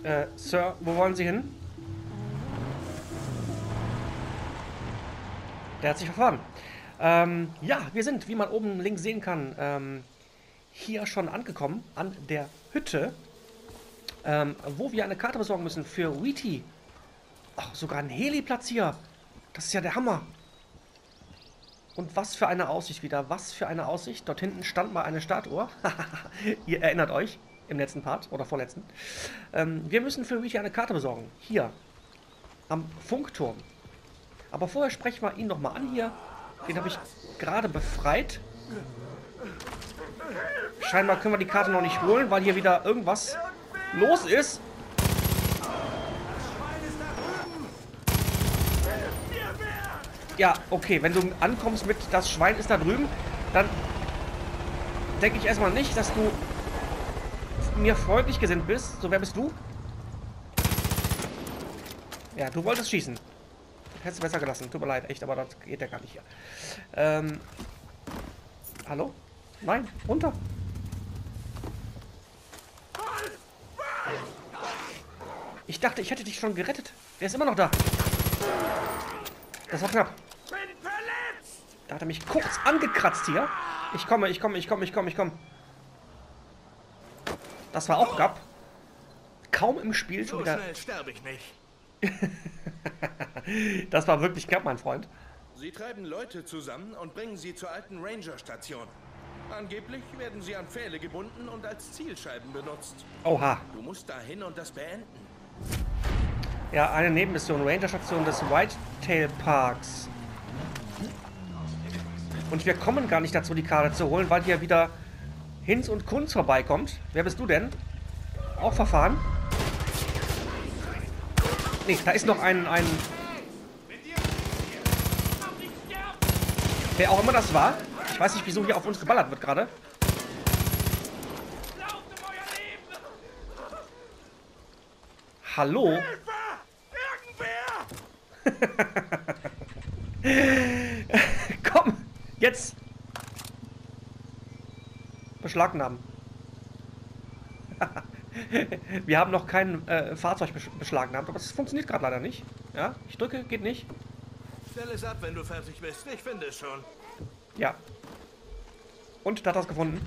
Sir, wo wollen Sie hin? Der hat sich verfahren. Ja, wir sind, wie man oben links sehen kann, hier schon angekommen an der Hütte, wo wir eine Karte besorgen müssen für Wheaty. Ach, sogar ein Heliplatz hier. Das ist ja der Hammer. Und was für eine Aussicht wieder. Was für eine Aussicht. Dort hinten stand mal eine Statue. Ihr erinnert euch im letzten Part oder vorletzten. Wir müssen für Wheaty eine Karte besorgen. Hier. Am Funkturm. Aber vorher sprechen wir ihn nochmal an hier. Den habe ich gerade befreit. Scheinbar können wir die Karte noch nicht holen, weil hier wieder irgendwas los ist. Ja, okay, wenn du ankommst mit das Schwein ist da drüben, dann denke ich erstmal nicht, dass du mir freundlich gesinnt bist. So, wer bist du? Ja, du wolltest schießen. Hättest du besser gelassen. Tut mir leid, echt, aber das geht ja gar nicht hier. Hallo? Nein, runter. Ich dachte, ich hätte dich schon gerettet. Der ist immer noch da. Das war knapp. Da hat er mich kurz angekratzt hier. Ich komme. Das war auch knapp. Kaum im Spiel schon wieder. So schnell sterbe ich nicht. Das war wirklich knapp, mein Freund. Sie treiben Leute zusammen und bringen sie zur alten Ranger-Station. Angeblich werden sie an Pfähle gebunden und als Zielscheiben benutzt. Oha. Du musst dahin und das beenden. Ja, eine Nebenmission. Ranger-Station des Whitetail Parks. Und wir kommen gar nicht dazu, die Karte zu holen, weil hier wieder Hinz und Kunz vorbeikommt. Wer bist du denn? Auch verfahren? Nee, da ist noch ein... Wer auch immer das war. Ich weiß nicht, wieso hier auf uns geballert wird gerade. Hallo? Komm, jetzt. Beschlagnahmen. Wir haben noch kein Fahrzeug beschlagnahmt, aber es funktioniert gerade leider nicht. Ja, ich drücke, geht nicht. Stell es ab, wenn du fertig bist. Ich finde es schon. Ja. Und, da hat er es gefunden.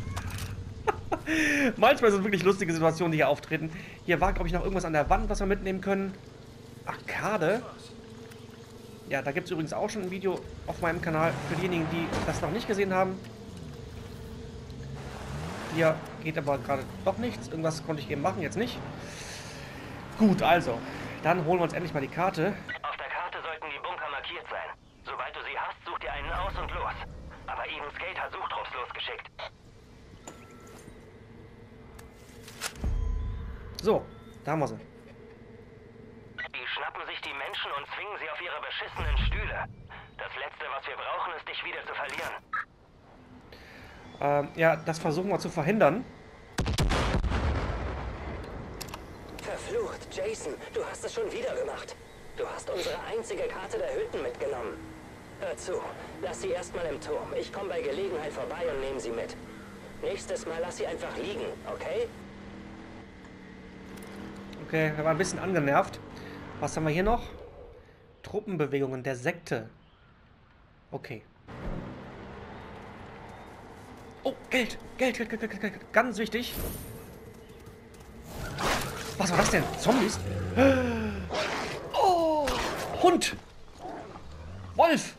Manchmal sind wirklich lustige Situationen, die hier auftreten. Hier war, glaube ich, noch irgendwas an der Wand, was wir mitnehmen können. Arcade. Ja, da gibt es übrigens auch schon ein Video auf meinem Kanal für diejenigen, die das noch nicht gesehen haben. Hier geht aber gerade doch nichts. Irgendwas konnte ich eben machen, jetzt nicht. Gut, also. Dann holen wir uns endlich mal die Karte. Auf der Karte sollten die Bunker markiert sein. Sobald du sie hast, such dir einen aus und los. Aber Eden's Gate hat Suchtrupps losgeschickt. So, da haben wir sie. Die schnappen sich die Menschen und zwingen sie auf ihre beschissenen Stühle. Das Letzte, was wir brauchen, ist, dich wieder zu verlieren. Ja, das versuchen wir zu verhindern. Verflucht, Jason, du hast es schon wieder gemacht. Du hast unsere einzige Karte der Hütten mitgenommen. Hör zu, lass sie erstmal im Turm. Ich komme bei Gelegenheit vorbei und nehme sie mit. Nächstes Mal lass sie einfach liegen, okay? Okay, wir waren ein bisschen angenervt. Was haben wir hier noch? Truppenbewegungen der Sekte. Okay. Oh, Geld. Geld. Ganz wichtig. Was war das denn? Zombies? Oh, Hund. Wolf.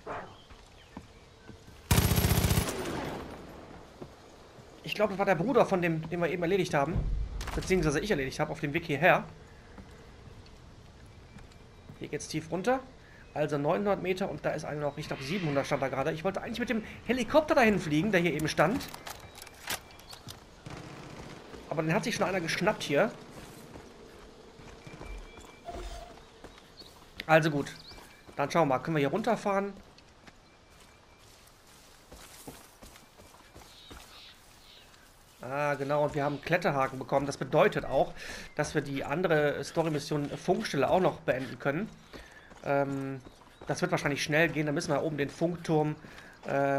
Ich glaube, das war der Bruder von dem, den wir eben erledigt haben. Beziehungsweise ich erledigt habe auf dem Weg hierher. Hier geht's tief runter. Also 900 Meter und da ist einer noch, ich glaube 700 stand da gerade. Ich wollte eigentlich mit dem Helikopter dahin fliegen, der hier eben stand. Aber den hat sich schon einer geschnappt hier. Also gut. Dann schauen wir mal, können wir hier runterfahren? Ah, genau, und wir haben einen Kletterhaken bekommen. Das bedeutet auch, dass wir die andere Story-Mission Funkstelle auch noch beenden können. Das wird wahrscheinlich schnell gehen. Da müssen wir oben den Funkturm.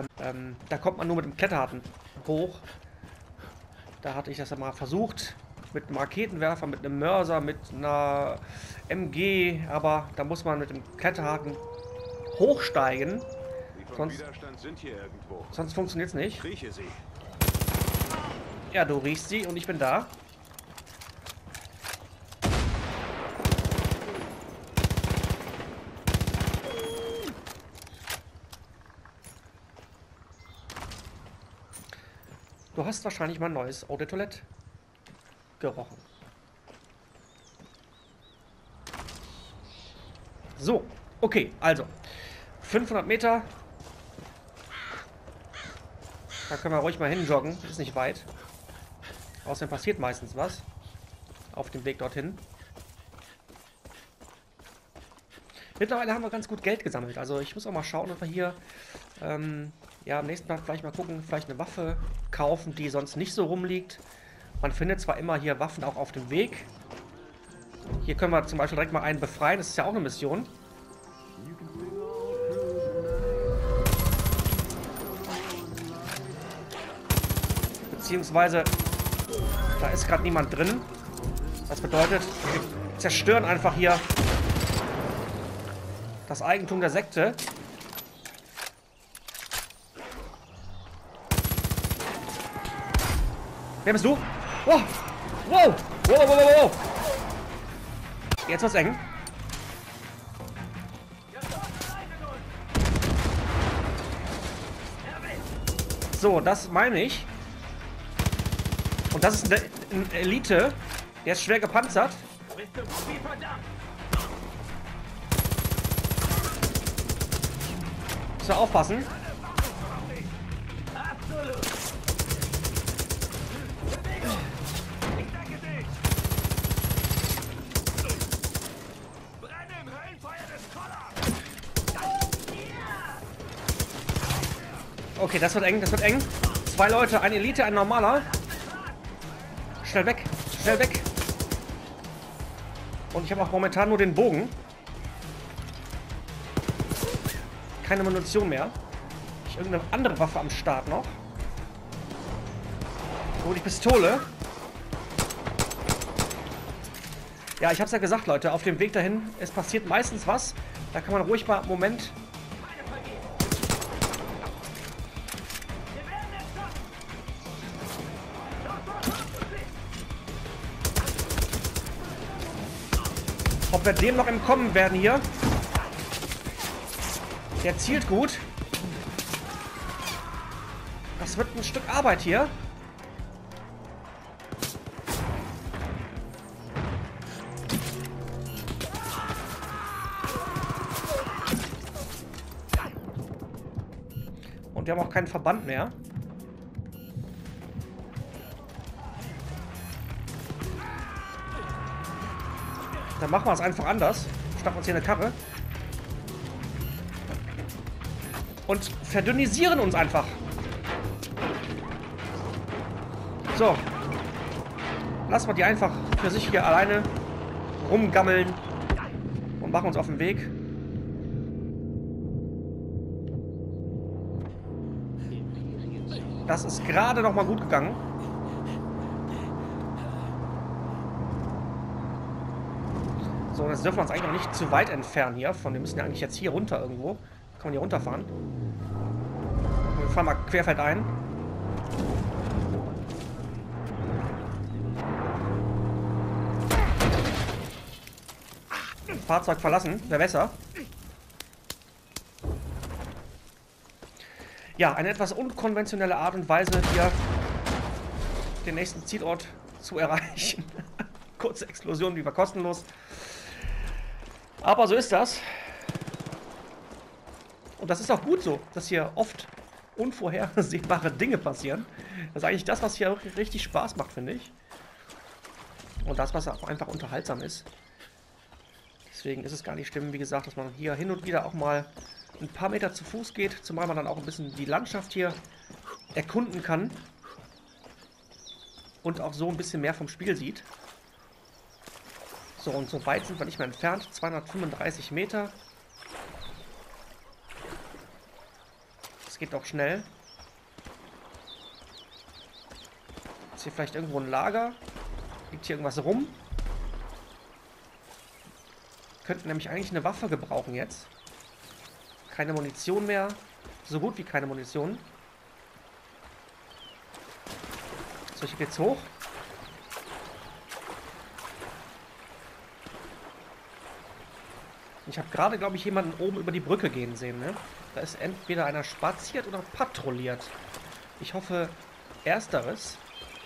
Da kommt man nur mit dem Kletterhaken hoch. Da hatte ich das ja mal versucht. mit einem Raketenwerfer, mit einem Mörser, mit einer MG, aber da muss man mit dem Kletterhaken hochsteigen. Die vom Widerstand sind hier irgendwo. Sonst funktioniert es nicht. Rieche sie. Ja, du riechst sie und ich bin da. Du hast wahrscheinlich mal ein neues Eau de Toilette gerochen. So, okay, also 500 Meter. Da können wir ruhig mal hinjoggen, ist nicht weit. Außerdem passiert meistens was auf dem Weg dorthin. Mittlerweile haben wir ganz gut Geld gesammelt. Also ich muss auch mal schauen, ob wir hier ja, am nächsten Tag vielleicht mal gucken, vielleicht eine Waffe kaufen, die sonst nicht so rumliegt. Man findet zwar immer hier Waffen auch auf dem Weg. Hier können wir zum Beispiel direkt mal einen befreien. Das ist ja auch eine Mission. Beziehungsweise, da ist gerade niemand drin. Das bedeutet, wir zerstören einfach hier das Eigentum der Sekte. Wer bist du? Wow! Wow! Wow, wow, wow, wow! Jetzt wird's eng. So, das meine ich. Und das ist ein Elite. Der ist schwer gepanzert. Muss ja aufpassen. Okay, das wird eng, das wird eng. 2 Leute, ein Elite, ein normaler. Schnell weg, schnell weg. Und ich habe auch momentan nur den Bogen. Keine Munition mehr. Ich irgendeine andere Waffe am Start noch. Oh, die Pistole. Ja, ich habe es ja gesagt, Leute, auf dem Weg dahin, es passiert meistens was. Da kann man ruhig mal einen Moment... Ob wir dem noch entkommen werden hier. Der zielt gut. Das wird ein Stück Arbeit hier. Und wir haben auch keinen Verband mehr. Dann machen wir es einfach anders. Schnappen uns hier eine Karre. Und verdünnisieren uns einfach. So. Lassen wir die einfach für sich hier alleine rumgammeln. Und machen uns auf den Weg. Das ist gerade noch mal gut gegangen. So, und jetzt dürfen wir uns eigentlich noch nicht zu weit entfernen hier. Wir müssen ja eigentlich jetzt hier runter irgendwo. Kann man hier runterfahren. Wir fahren mal querfeldein. Fahrzeug verlassen, wäre besser. Ja, eine etwas unkonventionelle Art und Weise, hier den nächsten Zielort zu erreichen. Kurze Explosion, die war kostenlos. Aber so ist das. Und das ist auch gut so, dass hier oft unvorhersehbare Dinge passieren. Das ist eigentlich das, was hier richtig Spaß macht, finde ich. Und das, was auch einfach unterhaltsam ist. Deswegen ist es gar nicht schlimm, wie gesagt, dass man hier hin und wieder auch mal ein paar Meter zu Fuß geht, zumal man dann auch ein bisschen die Landschaft hier erkunden kann. Und auch so ein bisschen mehr vom Spiel sieht. So, und so weit sind wir nicht mehr entfernt. 235 Meter. Das geht doch schnell. Ist hier vielleicht irgendwo ein Lager? Liegt hier irgendwas rum? Könnten nämlich eigentlich eine Waffe gebrauchen jetzt. Keine Munition mehr. So gut wie keine Munition. So, hier geht's hoch. Ich habe gerade, glaube ich, jemanden oben über die Brücke gehen sehen, ne? Da ist entweder einer spaziert oder patrouilliert. Ich hoffe, ersteres.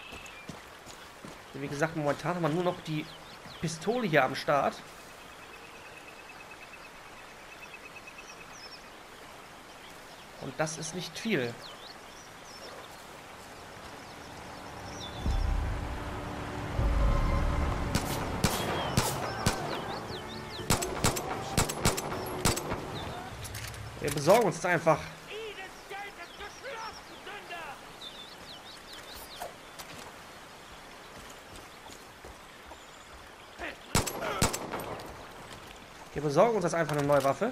Wie gesagt, momentan haben wir nur noch die Pistole hier am Start. Und das ist nicht viel. Wir besorgen uns einfach. Wir besorgen uns jetzt einfach eine neue Waffe.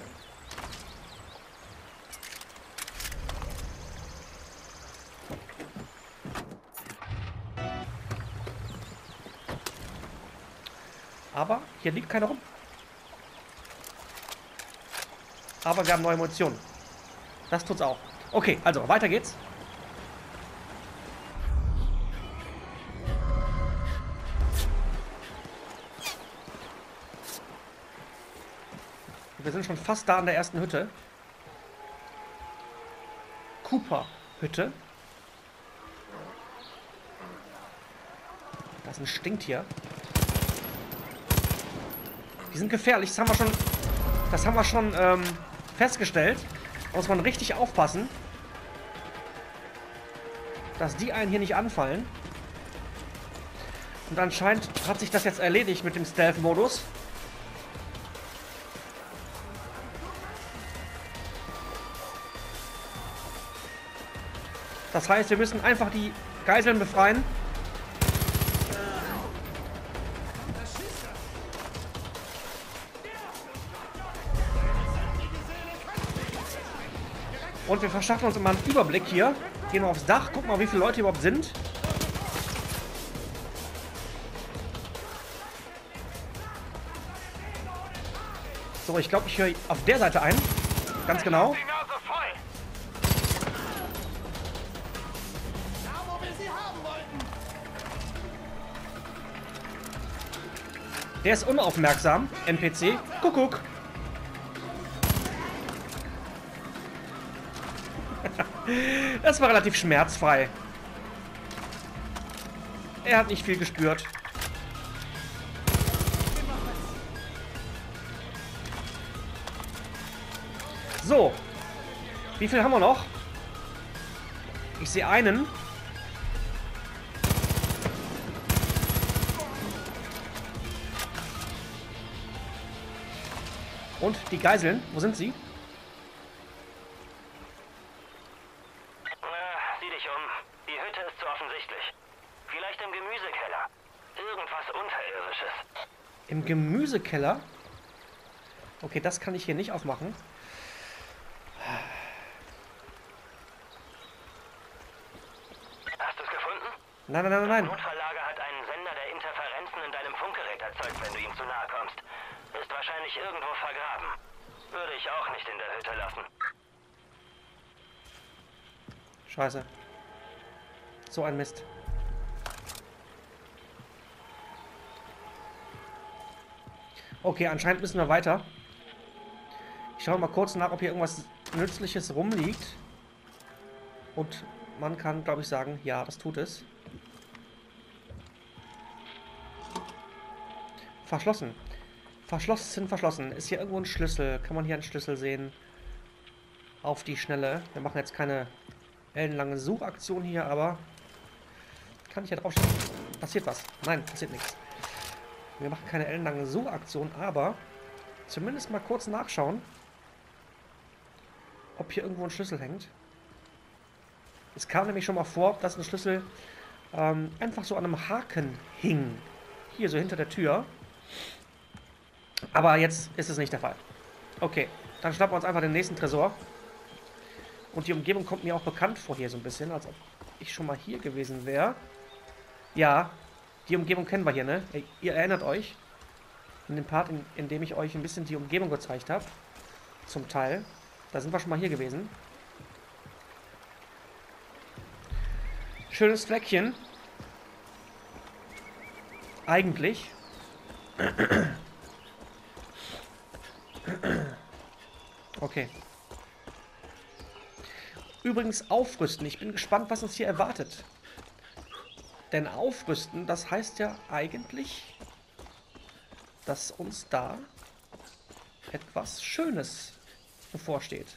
Aber hier liegt keiner rum. Aber wir haben neue Munition. Das tut's auch. Okay, also weiter geht's. Wir sind schon fast da an der ersten Hütte. Cooper-Hütte. Das ist ein Stinktier. Die sind gefährlich, das haben wir schon festgestellt. Da muss man richtig aufpassen, dass die einen hier nicht anfallen. Und anscheinend hat sich das jetzt erledigt mit dem Stealth-Modus. Das heißt, wir müssen einfach die Geiseln befreien. Und wir verschaffen uns immer einen Überblick hier. Gehen wir aufs Dach, gucken mal, wie viele Leute überhaupt sind. So, ich glaube, ich höre auf der Seite ein. Ganz genau. Der ist unaufmerksam, NPC. Kuckuck. Das war relativ schmerzfrei. Er hat nicht viel gespürt. So. Wie viel haben wir noch? Ich sehe einen. Und die Geiseln, wo sind sie? Sieh dich um. Die Hütte ist zu offensichtlich. Vielleicht im Gemüsekeller. Irgendwas Unterirdisches. Im Gemüsekeller? Okay, das kann ich hier nicht aufmachen. Hast du es gefunden? Nein, nein, nein, nein. Das Notfalllager hat einen Sender, der Interferenzen in deinem Funkgerät erzeugt, wenn du ihm zu nahe kommst. Ist wahrscheinlich irgendwo vergraben. Würde ich auch nicht in der Hütte lassen. Scheiße. So ein Mist. Okay, anscheinend müssen wir weiter. Ich schaue mal kurz nach, ob hier irgendwas Nützliches rumliegt. Und man kann, glaube ich, sagen, ja, das tut es. Verschlossen. Verschlossen, verschlossen. Ist hier irgendwo ein Schlüssel? Kann man hier einen Schlüssel sehen? Auf die Schnelle. Wir machen jetzt keine ellenlange Suchaktion hier, aber... Kann ich hier draufstehen? Passiert was? Nein, passiert nichts. Wir machen keine ellenlange Suchaktion, aber... Zumindest mal kurz nachschauen, ob hier irgendwo ein Schlüssel hängt. Es kam nämlich schon mal vor, dass ein Schlüssel einfach so an einem Haken hing. Hier so hinter der Tür. Aber jetzt ist es nicht der Fall. Okay, dann schnappen wir uns einfach den nächsten Tresor. Und die Umgebung kommt mir auch bekannt vor hier so ein bisschen, als ob ich schon mal hier gewesen wäre. Ja, Die Umgebung kennen wir hier, ne? Ihr erinnert euch. In dem Part, in dem ich euch ein bisschen die Umgebung gezeigt habe. Zum Teil. Da sind wir schon mal hier gewesen. Schönes Fleckchen. Eigentlich. Okay. Übrigens aufrüsten. Ich bin gespannt, was uns hier erwartet. Denn aufrüsten, das heißt ja eigentlich, dass uns da etwas Schönes bevorsteht.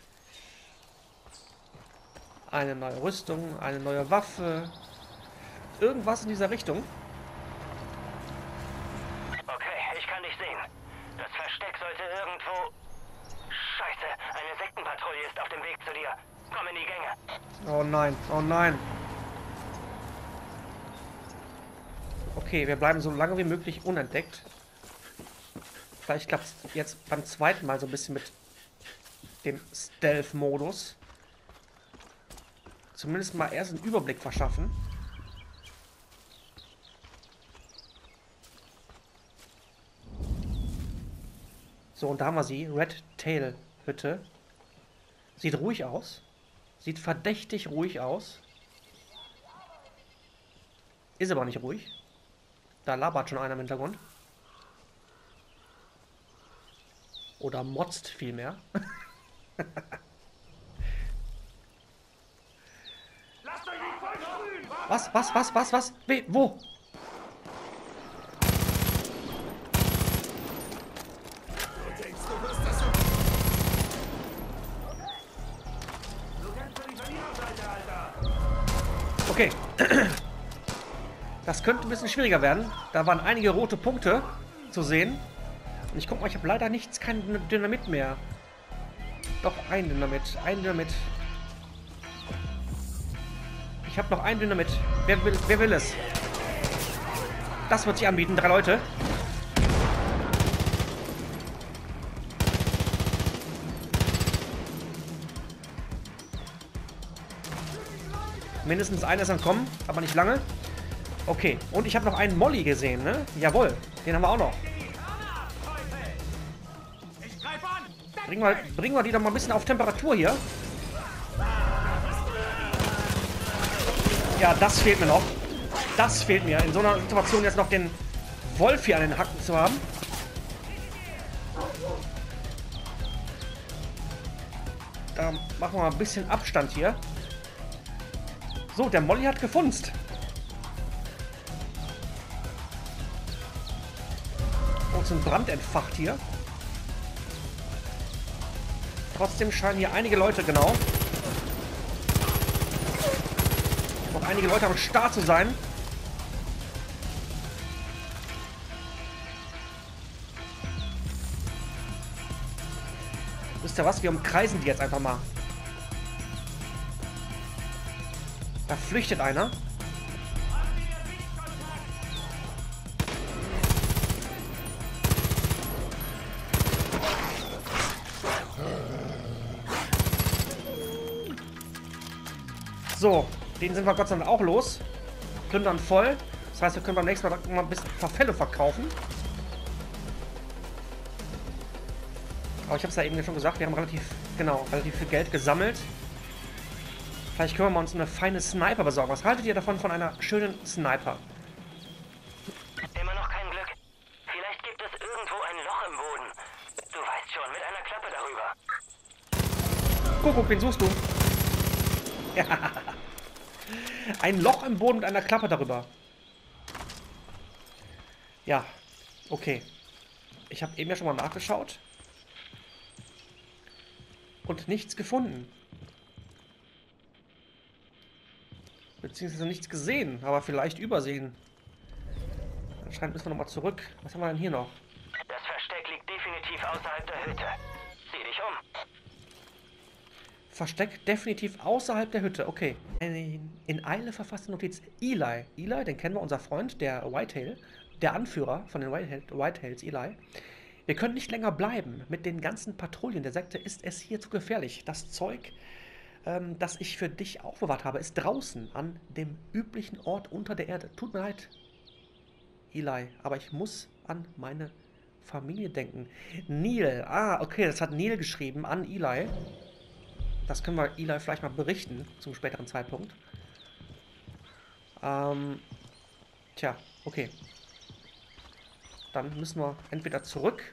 Eine neue Rüstung, eine neue Waffe. Irgendwas in dieser Richtung. Okay, ich kann dich sehen. Das Versteck sollte irgendwo... Scheiße, eine Sektenpatrouille ist auf dem Weg zu dir. Komm in die Gänge. Oh nein, oh nein. Okay, wir bleiben so lange wie möglich unentdeckt. Vielleicht klappt es jetzt beim zweiten Mal so ein bisschen mit dem Stealth-Modus. Zumindest mal erst einen Überblick verschaffen. So, und da haben wir sie. Red Tail Hütte. Sieht ruhig aus. Sieht verdächtig ruhig aus. Ist aber nicht ruhig. Da labert schon einer im Hintergrund. Oder motzt vielmehr. Was? Wo? Okay. Das könnte ein bisschen schwieriger werden. Da waren einige rote Punkte zu sehen. Und ich guck mal, ich habe leider kein Dynamit mehr. Doch, ein Dynamit. Ein Dynamit. Ich habe noch ein Dynamit. Wer will es? Das wird sich anbieten. 3 Leute. Mindestens einer ist am Kommen, aber nicht lange. Okay, und ich habe noch einen Molly gesehen, ne? Jawohl, den haben wir auch noch. Bringen wir die doch mal ein bisschen auf Temperatur hier. Ja, das fehlt mir noch. Das fehlt mir. In so einer Situation jetzt noch den Wolf hier an den Hacken zu haben. Da machen wir mal ein bisschen Abstand hier. So, der Molly hat gefunzt. Uns ein Brand entfacht hier. Trotzdem scheinen hier einige Leute, genau. Noch einige Leute am Start zu sein. Wisst ihr was? Wir umkreisen die jetzt einfach mal. Da flüchtet einer. So, den sind wir Gott sei Dank auch los. Plündern voll. Das heißt, wir können beim nächsten Mal ein bisschen Verfälle verkaufen. Aber ich habe es ja eben schon gesagt, wir haben relativ viel Geld gesammelt. Vielleicht können wir uns eine feine Sniper besorgen. Was haltet ihr davon, von einer schönen Sniper? Immer noch kein Glück. Vielleicht gibt es irgendwo ein Loch im Boden. Du weißt schon, mit einer Klappe darüber. Guck, wen suchst du? Ja. Ein Loch im Boden mit einer Klappe darüber. Ja, okay. Ich habe eben ja schon mal nachgeschaut. Und nichts gefunden. Beziehungsweise nichts gesehen, aber vielleicht übersehen. Anscheinend müssen wir nochmal zurück. Was haben wir denn hier noch? Das Versteck liegt definitiv außerhalb der Hütte. Sieh dich um. Versteck definitiv außerhalb der Hütte. Okay. Eine in Eile verfasste Notiz. Eli. Eli, den kennen wir, unser Freund, der Whitetail. Der Anführer von den Whitetails, Eli. Wir können nicht länger bleiben. Mit den ganzen Patrouillen der Sekte ist es hier zu gefährlich. Das Zeug, das ich für dich aufbewahrt habe, ist draußen an dem üblichen Ort unter der Erde. Tut mir leid. Eli. Aber ich muss an meine Familie denken. Neil. Ah, okay, das hat Neil geschrieben an Eli. Das können wir Eli vielleicht mal berichten zum späteren Zeitpunkt. Tja, okay. Dann müssen wir entweder zurück.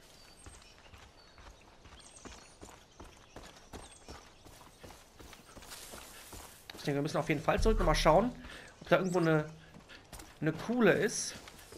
Ich denke, wir müssen auf jeden Fall zurück und mal schauen, ob da irgendwo eine Kuhle ist.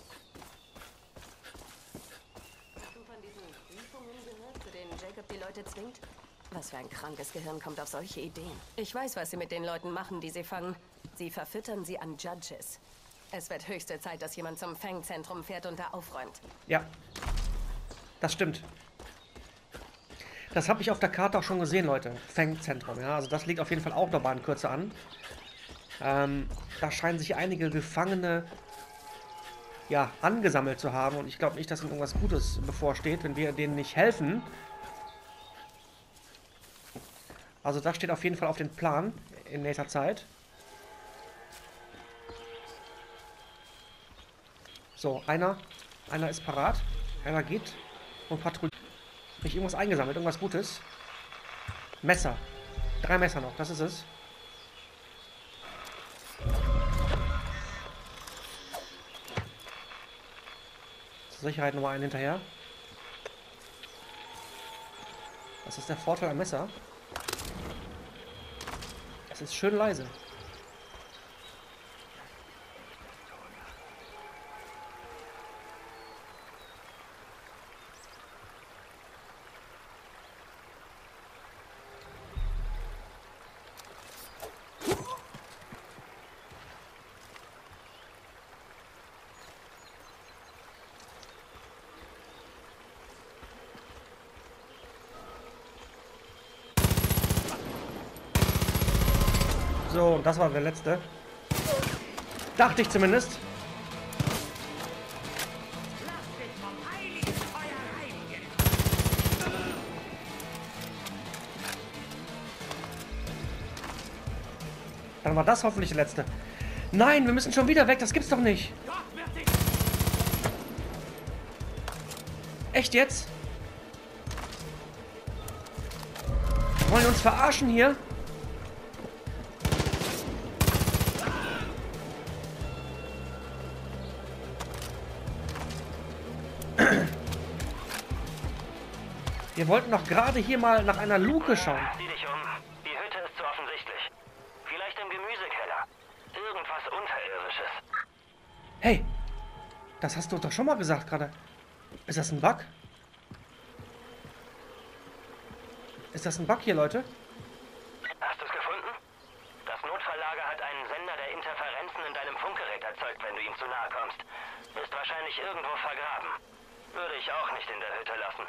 Hast du von diesen Prüfungen gehört, zu denen Jacob die Leute zwingt? Was für ein krankes Gehirn kommt auf solche Ideen? Ich weiß, was sie mit den Leuten machen, die sie fangen. Sie verfüttern sie an Judges. Es wird höchste Zeit, dass jemand zum Fang-Zentrum fährt und da aufräumt. Ja, das stimmt. Das habe ich auf der Karte auch schon gesehen, Leute. Fang-Zentrum, ja. Also das liegt auf jeden Fall auch noch mal in Kürze an. Da scheinen sich einige Gefangene, ja, angesammelt zu haben. Und ich glaube nicht, dass ihnen irgendwas Gutes bevorsteht, wenn wir denen nicht helfen. Also das steht auf jeden Fall auf dem Plan in nächster Zeit. So, einer ist parat. Einer geht und patrouilliert. Habe ich irgendwas eingesammelt? Irgendwas Gutes? Messer. 3 Messer noch, das ist es. Zur Sicherheit nochmal einen hinterher. Das ist der Vorteil am Messer. Es ist schön leise. So, das war der letzte. Dachte ich zumindest. Dann war das hoffentlich der letzte. Nein, wir müssen schon wieder weg. Das gibt's doch nicht. Echt jetzt? Wollen uns verarschen hier? Wir wollten doch gerade hier mal nach einer Luke schauen. Sieh dich um. Die Hütte ist zu offensichtlich. Vielleicht im Gemüsekeller. Irgendwas Unterirdisches. Hey, das hast du doch schon mal gesagt gerade. Ist das ein Bug? Ist das ein Bug hier, Leute? Hast du es gefunden? Das Notfalllager hat einen Sender, der Interferenzen in deinem Funkgerät erzeugt, wenn du ihm zu nahe kommst. Ist wahrscheinlich irgendwo vergraben. Würde ich auch nicht in der Hütte lassen.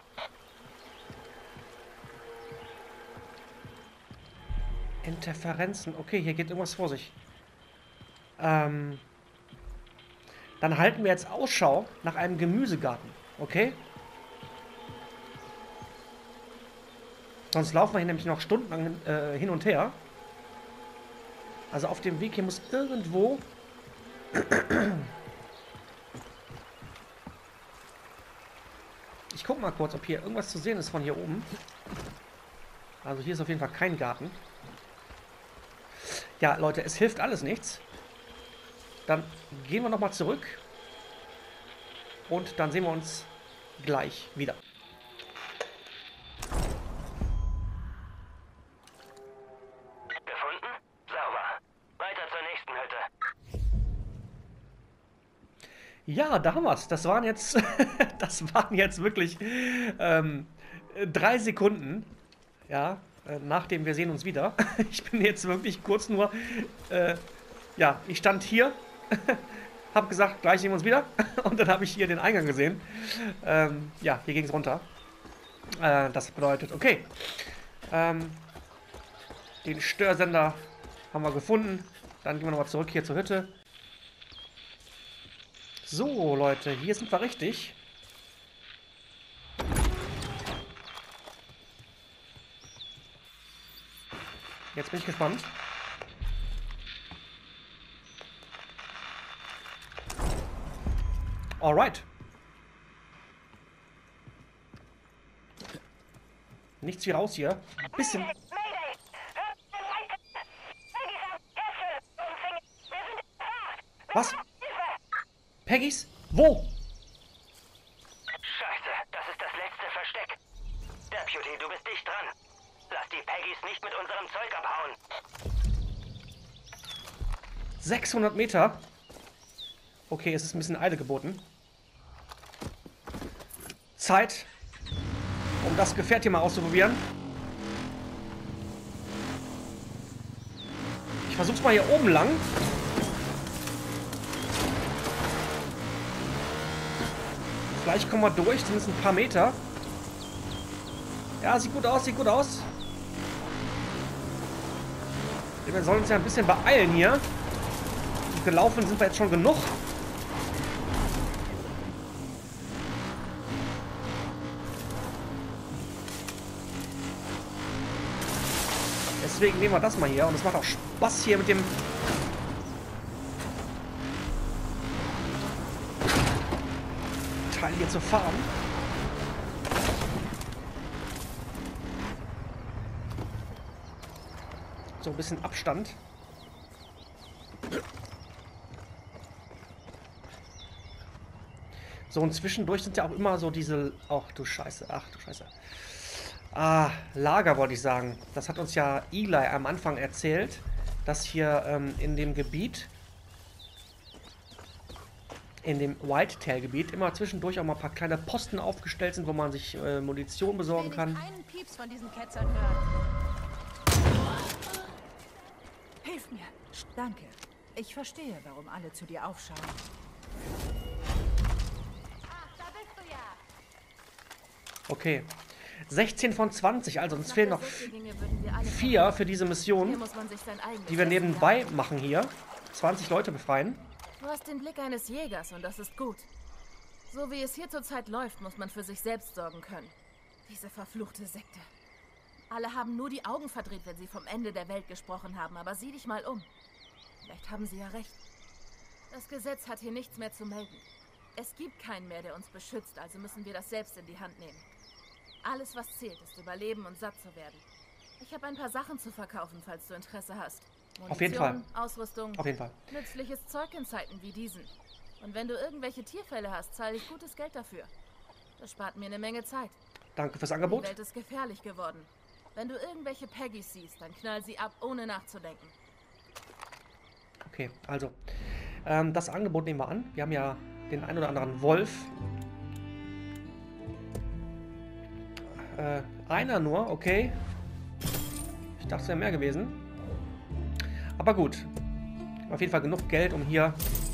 Interferenzen. Okay, hier geht irgendwas vor sich. Dann halten wir jetzt Ausschau nach einem Gemüsegarten. Okay? Sonst laufen wir hier nämlich noch stundenlang hin und her. Also auf dem Weg hier muss irgendwo... Ich gucke mal kurz, ob hier irgendwas zu sehen ist von hier oben. Also hier ist auf jeden Fall kein Garten. Ja, Leute, es hilft alles nichts. Dann gehen wir nochmal zurück. Und dann sehen wir uns gleich wieder. Gefunden? Sauber. Weiter zur nächsten Hütte. Ja, da haben wir es. Das waren jetzt, das waren jetzt wirklich 3 Sekunden. Ja, nachdem wir sehen uns wieder. Ich bin jetzt wirklich kurz nur, ja, ich stand hier, habe gesagt, gleich sehen wir uns wieder. Und dann habe ich hier den Eingang gesehen. Ja, hier ging es runter. Das bedeutet, okay, den Störsender haben wir gefunden. Dann gehen wir nochmal zurück hier zur Hütte. So, Leute, hier sind wir richtig. Jetzt bin ich gespannt. Alright. Nichts wie raus hier. Bisschen. Was? Peggys? Wo? Scheiße, das ist das letzte Versteck. Deputy, du bist dicht dran. Lass die Peggys nicht mit unserem Zeug abhauen. 600 Meter. Okay, es ist ein bisschen Eile geboten. Zeit, um das Gefährt hier mal auszuprobieren. Ich versuch's mal hier oben lang. Vielleicht kommen wir durch, zumindest ein paar Meter. Ja, sieht gut aus, sieht gut aus. Wir sollen uns ja ein bisschen beeilen hier. Gelaufen sind wir jetzt schon genug. Deswegen nehmen wir das mal hier. Und es macht auch Spaß hier mit dem... Teil hier zu fahren. So ein bisschen Abstand. So, und zwischendurch sind ja auch immer so diese... Ach du Scheiße, ach du Scheiße. Ah, Lager wollte ich sagen. Das hat uns ja Eli am Anfang erzählt, dass hier in dem Gebiet, in dem Whitetail-Gebiet, immer zwischendurch auch mal ein paar kleine Posten aufgestellt sind, wo man sich Munition besorgen kann. Einen Pieps von diesen Ketzern hören. Hilf mir. Danke. Ich verstehe, warum alle zu dir aufschauen. Okay. 16 von 20, also uns fehlen noch 4 für diese Mission, die wir nebenbei machen hier. 20 Leute befreien. Du hast den Blick eines Jägers und das ist gut. So wie es hier zurzeit läuft, muss man für sich selbst sorgen können. Diese verfluchte Sekte. Alle haben nur die Augen verdreht, wenn sie vom Ende der Welt gesprochen haben, aber sieh dich mal um. Vielleicht haben sie ja recht. Das Gesetz hat hier nichts mehr zu melden. Es gibt keinen mehr, der uns beschützt, also müssen wir das selbst in die Hand nehmen. Alles, was zählt, ist überleben und satt zu werden. Ich habe ein paar Sachen zu verkaufen, falls du Interesse hast. Munition, auf jeden Fall. Ausrüstung, auf jeden Fall. Nützliches Zeug in Zeiten wie diesen. Und wenn du irgendwelche Tierfälle hast, zahle ich gutes Geld dafür. Das spart mir eine Menge Zeit. Danke fürs Angebot. Die Welt ist gefährlich geworden. Wenn du irgendwelche Peggys siehst, dann knall sie ab, ohne nachzudenken. Okay, also das Angebot nehmen wir an. Wir haben ja den ein oder anderen Wolf. Einer nur, okay. Ich dachte, es wäre mehr gewesen. Aber gut. Auf jeden Fall genug Geld, um hier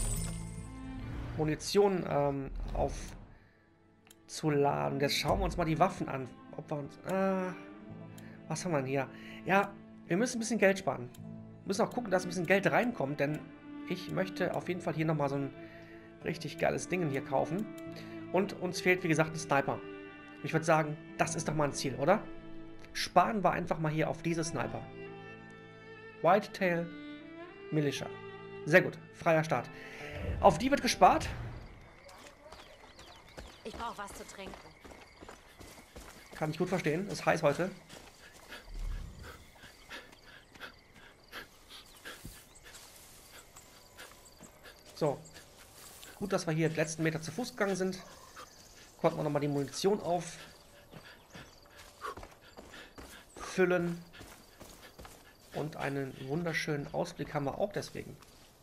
Munition aufzuladen. Jetzt schauen wir uns mal die Waffen an. Ob wir uns... was haben wir denn hier? Ja, wir müssen ein bisschen Geld sparen. Wir müssen auch gucken, dass ein bisschen Geld reinkommt, denn ich möchte auf jeden Fall hier nochmal so ein richtig geiles Ding hier kaufen. Und uns fehlt, wie gesagt, ein Sniper. Ich würde sagen, das ist doch mal ein Ziel, oder? Sparen wir einfach mal hier auf diese Sniper. Whitetail Militia. Sehr gut, freier Start. Auf die wird gespart. Ich brauche was zu trinken. Kann ich gut verstehen, ist heiß heute. So. Gut, dass wir hier die letzten Meter zu Fuß gegangen sind. Konnten wir nochmal die Munition auffüllen. Und einen wunderschönen Ausblick haben wir auch deswegen.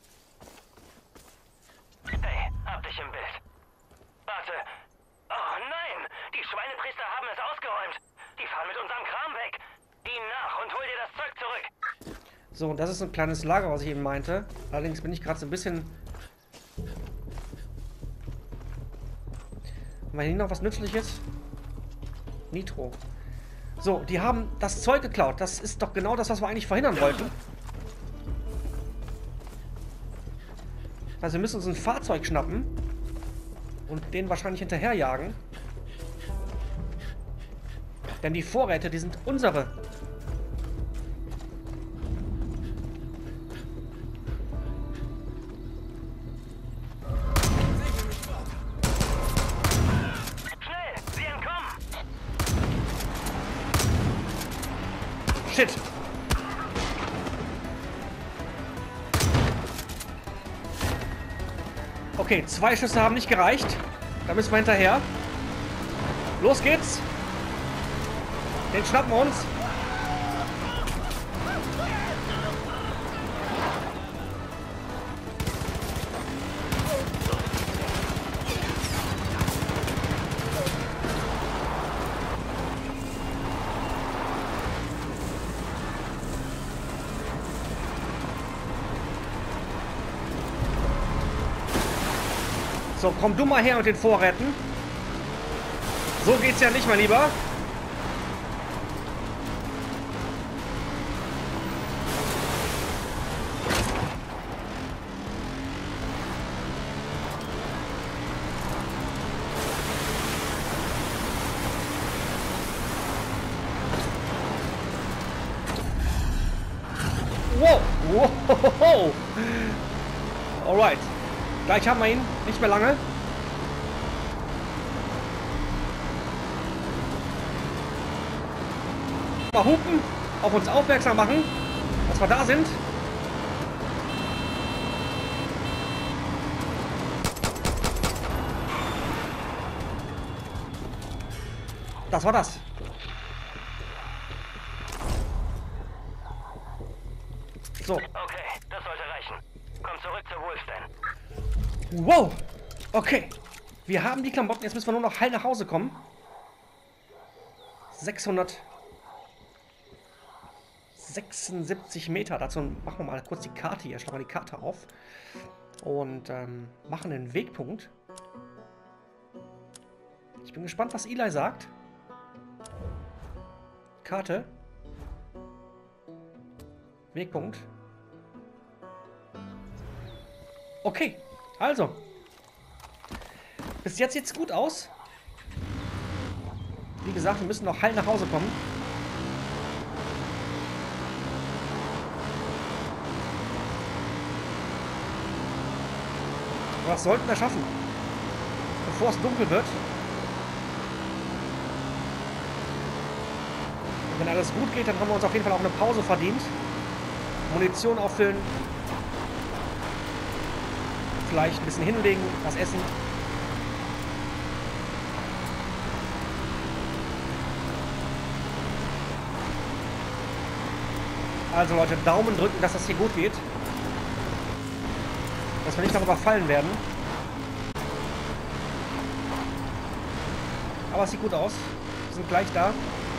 Hey, hab dich im Bild. Warte. Oh nein! Die Schweinepriester haben es ausgeräumt. Die fahren mit unserem Kram weg. Ihnen nach und hol dir das Zeug zurück. So, und das ist ein kleines Lager, was ich eben meinte. Allerdings bin ich gerade so ein bisschen... Haben wir hier noch was Nützliches? Nitro. So, die haben das Zeug geklaut. Das ist doch genau das, was wir eigentlich verhindern wollten. Also wir müssen uns ein Fahrzeug schnappen und den wahrscheinlich hinterherjagen. Denn die Vorräte, die sind unsere. Shit. Okay, 2 Schüsse haben nicht gereicht. Da müssen wir hinterher. Los geht's. Den schnappen wir uns. So, komm du mal her mit den Vorräten. So geht's ja nicht, mein Lieber. Wow. Wow. Alright. Gleich haben wir ihn. Nicht mehr lange. Mal hupen. Auf uns aufmerksam machen. Dass wir da sind. Das war das. So. Okay, das sollte reichen. Komm zurück zur Wolfden. Wow. Okay. Wir haben die Klamotten. Jetzt müssen wir nur noch heil nach Hause kommen. 676 Meter. Dazu machen wir mal kurz die Karte hier. Schlagen wir die Karte auf. Und machen einen Wegpunkt. Ich bin gespannt, was Eli sagt. Karte. Wegpunkt. Okay, also. Bis jetzt sieht's gut aus. Wie gesagt, wir müssen noch heil nach Hause kommen. Was sollten wir schaffen? Bevor es dunkel wird. Und wenn alles gut geht, dann haben wir uns auf jeden Fall auch eine Pause verdient. Munition auffüllen. Vielleicht ein bisschen hinlegen, was essen. Also Leute, Daumen drücken, dass das hier gut geht. Dass wir nicht noch überfallen werden. Aber es sieht gut aus. Wir sind gleich da.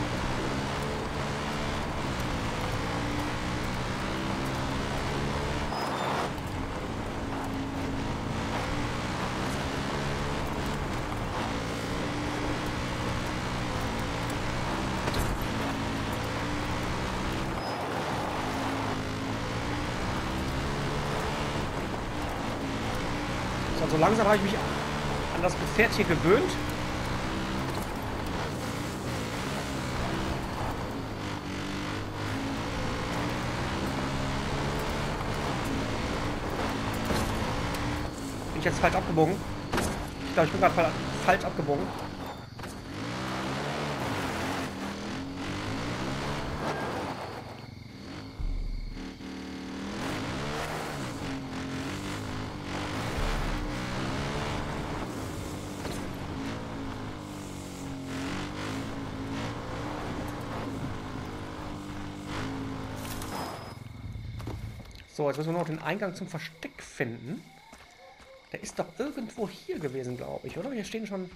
So langsam habe ich mich an das Gefährt hier gewöhnt. Bin ich jetzt falsch abgebogen? Ich glaube, ich bin gerade falsch abgebogen. So, jetzt müssen wir noch den Eingang zum Versteck finden. Der ist doch irgendwo hier gewesen, glaube ich, oder? Hier stehen schon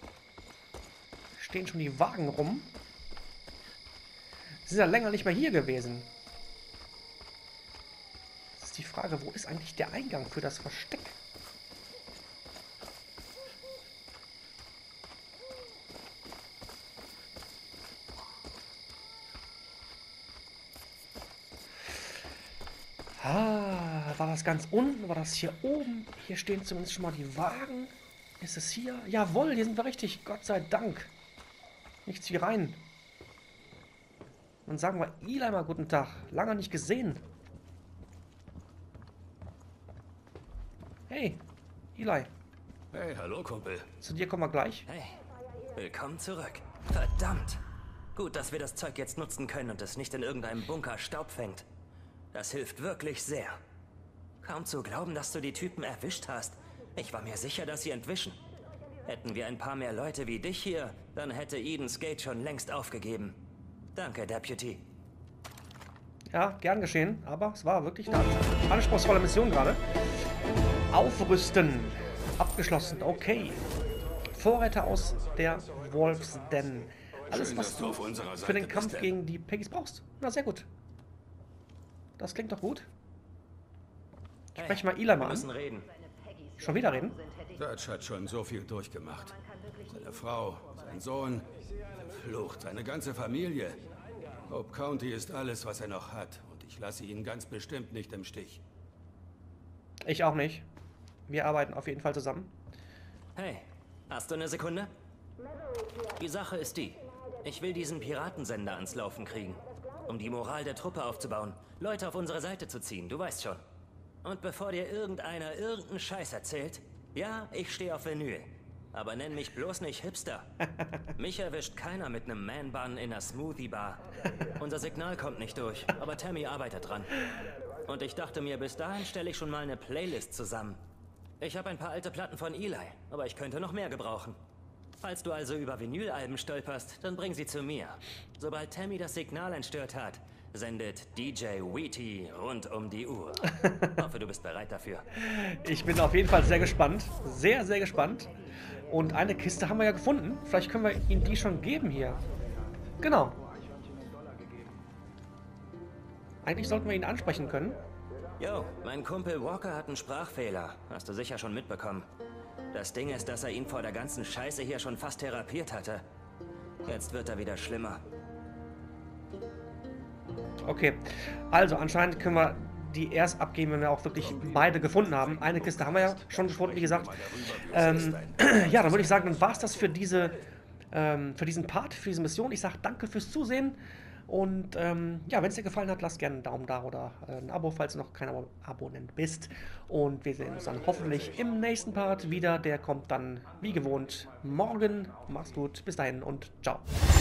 die Wagen rum. Sie sind ja länger nicht mehr hier gewesen. Das ist die Frage, wo ist eigentlich der Eingang für das Versteck? War das ganz unten? War das hier oben? Hier stehen zumindest schon mal die Wagen. Ist es hier? Jawohl, hier sind wir richtig. Gott sei Dank. Nichts wie rein. Dann sagen wir Eli mal guten Tag. Lange nicht gesehen. Hey, Eli. Hey, hallo Kumpel. Zu dir kommen wir gleich. Hey, willkommen zurück. Verdammt. Gut, dass wir das Zeug jetzt nutzen können und es nicht in irgendeinem Bunker Staub fängt. Das hilft wirklich sehr. Kaum zu glauben, dass du die Typen erwischt hast. Ich war mir sicher, dass sie entwischen. Hätten wir ein paar mehr Leute wie dich hier, dann hätte Eden's Gate schon längst aufgegeben. Danke, Deputy. Ja, gern geschehen, aber es war wirklich eine anspruchsvolle Mission gerade. Aufrüsten. Abgeschlossen, okay. Vorräte aus der Wolf's Den. Alles, Schön, was dass du auf unserer für den Seite Kampf bist, gegen die Peggies brauchst. Na, sehr gut. Das klingt doch gut. Sprech mal Eli Wir mal müssen an. reden. Schon wieder reden? Dutch hat schon so viel durchgemacht. Seine Frau, sein Sohn, verflucht, seine ganze Familie. Hope County ist alles, was er noch hat. Und ich lasse ihn ganz bestimmt nicht im Stich. Ich auch nicht. Wir arbeiten auf jeden Fall zusammen. Hey, hast du eine Sekunde? Die Sache ist die. Ich will diesen Piratensender ans Laufen kriegen. Um die Moral der Truppe aufzubauen. Leute auf unsere Seite zu ziehen, du weißt schon. Und bevor dir irgendeiner irgendeinen Scheiß erzählt, ja, ich stehe auf Vinyl. Aber nenn mich bloß nicht Hipster. Mich erwischt keiner mit einem Man-Bun in einer Smoothie-Bar. Unser Signal kommt nicht durch, aber Tammy arbeitet dran. Und ich dachte mir, bis dahin stelle ich schon mal eine Playlist zusammen. Ich habe ein paar alte Platten von Eli, aber ich könnte noch mehr gebrauchen. Falls du also über Vinylalben stolperst, dann bring sie zu mir. Sobald Tammy das Signal entstört hat, sendet DJ Wheaty rund um die Uhr. Hoffe, du bist bereit dafür. Ich bin auf jeden Fall sehr gespannt. Sehr, sehr gespannt. Und eine Kiste haben wir ja gefunden. Vielleicht können wir ihm die schon geben hier. Genau. Eigentlich sollten wir ihn ansprechen können. Jo, mein Kumpel Walker hat einen Sprachfehler. Hast du sicher schon mitbekommen. Das Ding ist, dass er ihn vor der ganzen Scheiße hier schon fast therapiert hatte. Jetzt wird er wieder schlimmer. Okay. Also anscheinend können wir die erst abgeben, wenn wir auch wirklich beide gefunden haben. Eine Kiste haben wir ja schon gefunden, wie gesagt. Ja, dann würde ich sagen, dann war es das für diesen Part, für diese Mission. Ich sage danke fürs Zusehen. Und ja, wenn es dir gefallen hat, lass gerne einen Daumen da oder ein Abo, falls du noch kein Abonnent bist. Und wir sehen uns dann hoffentlich im nächsten Part wieder. Der kommt dann wie gewohnt morgen. Mach's gut, bis dahin und ciao.